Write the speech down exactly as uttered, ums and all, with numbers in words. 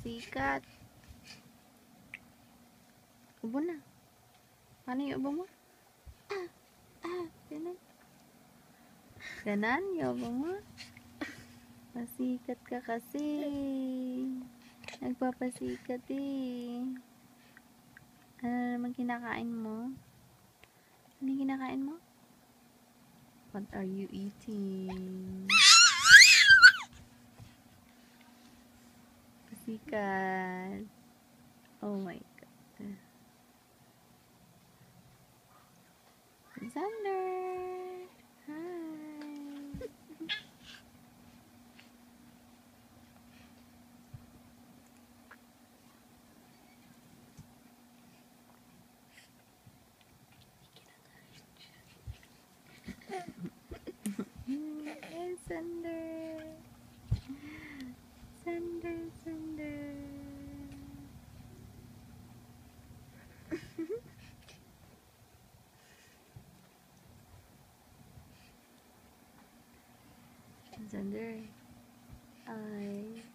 Sikat. Ubo na. Paano yung ubo mo? Ah, ah, ganan. Ganan, yung ubo mo? Pasikat ka kasi. Nagpapasikat eh. Ano naman kinakain mo? Ano yung kinakain mo? What are you eating? Pasikat. Oh my God. Zander! Hi! Hey, Zander! Zander, Zander! Zander! Hi!